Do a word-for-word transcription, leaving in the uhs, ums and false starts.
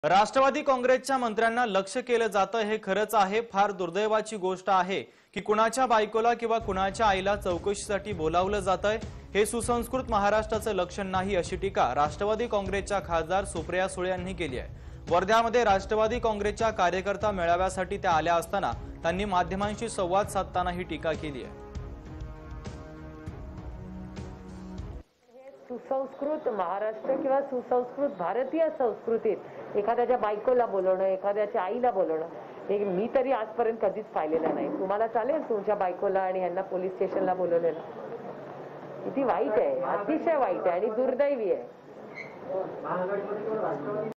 राष्ट्रवादी काँग्रेसच्या मंत्र्यांना लक्ष केलं जातं हे खरंच आहे। फार दुर्दैवाची गोष्ट आहे की कुणाच्या बायकोला किंवा कुणाच्या आईला चौकशीसाठी बोलावलं जातंय। हे सुसंस्कृत महाराष्ट्राचं लक्षण नाही अशी टीका राष्ट्रवादी काँग्रेसच्या खासदार सुप्रिया सुळे यांनी केली आहे। वर्ध्यामध्ये राष्ट्रवादी काँग्रेसच्या कार्यकर्ता मेळाव्यासाठी त्या आल्या असताना त्यांनी माध्यमांशी संवाद साधताना ही टीका केली आहे। सुसंस्कृत महाराष्ट्र किंवा सुसंस्कृत भारतीय संस्कृतीत एखाद्याच्या बायकोला बोलवणं, एखाद्याच्या आईला बोलवणं हे मी तरी आजपर्यंत कधीच पाहिलेलं नाही। तुम्हाला चालेल तुमच्या बायकोला आणि यांना पोलीस स्टेशनला बोलवलेलं? किती वाईट आहे, अतिशय वाईट आहे आणि दुर्दैवी आहे।